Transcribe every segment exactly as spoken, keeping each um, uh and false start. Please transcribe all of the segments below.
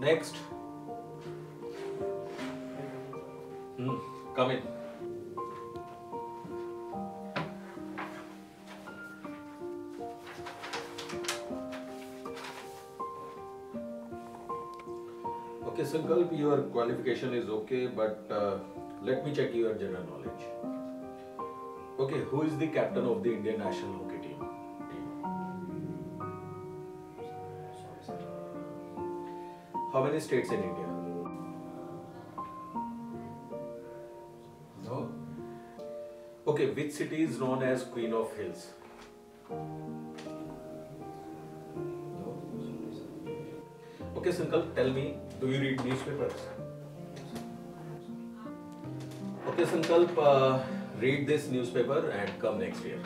Next. Hmm. Come in. Okay, Sankalp, your qualification is okay, but uh, let me check your general knowledge. Okay, who is the captain of the Indian national hockey team? How many states in India? No. Okay, which city is known as Queen of Hills? No. Okay, Sankalp, tell me, do you read newspapers? Okay, Sankalp, uh, read this newspaper and come next year.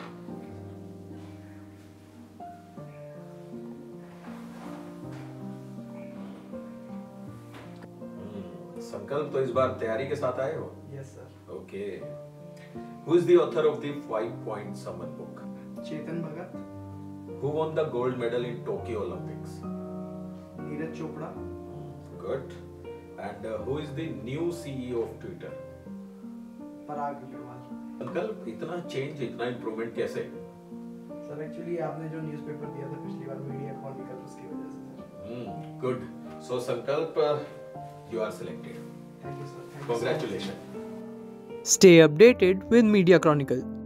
संकल्प तो इस बार तैयारी के साथ आए हो? Yes sir. Okay. Who is the author of the Five Point Summon book? Chetan Bhagat. Who won the gold medal in Tokyo Olympics? Neeraj Chopra. Good. And uh, who is the new C E O of Twitter? Parag Agrawal. संकल्प इतना change इतना improvement कैसे? Sir actually आपने जो newspaper दिया था पिछली बार media Chronicle उसकी वजह से सर. Hmm. Good. So संकल्प, uh, you are selected. Thank you sir. Thank you so much. Congratulations. Stay updated with Media Chronicle.